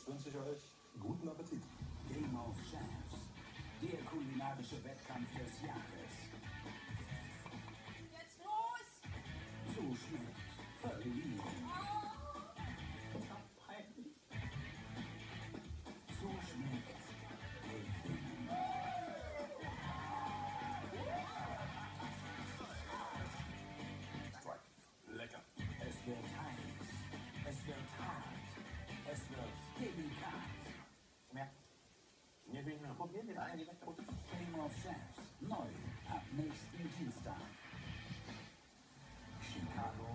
Jetzt wünsche ich euch guten Appetit. Game of Chefs, der kulinarische Wettkampf des Jahres. Jetzt los! So schmeckt Verlieren. Peinlich. So schmeckt Gewinnen. Lecker. Es wird heiß, es wird hart, es wird delikat. Ja. Nie wiem, probieren den einen direkt auf. Game of Chefs, neu ab nächsten Dienstag. Chicago